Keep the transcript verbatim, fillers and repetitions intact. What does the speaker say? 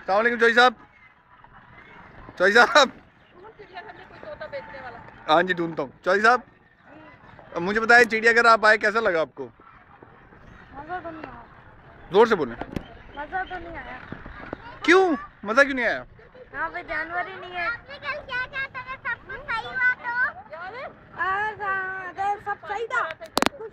अस्सलाम वालेकुम चौधरी साहब। चौधरी साहब, हाँ जी ढूंढता हूँ। चौधरी साहब मुझे बताएं, चिड़ियाघर आप आए, कैसा लगा आपको? मजा तो नहीं आया। जोर से बोलें। मजा तो नहीं आया। क्यों मजा क्यों नहीं आया? यहाँ पे जानवर ही नहीं है। सब सही था।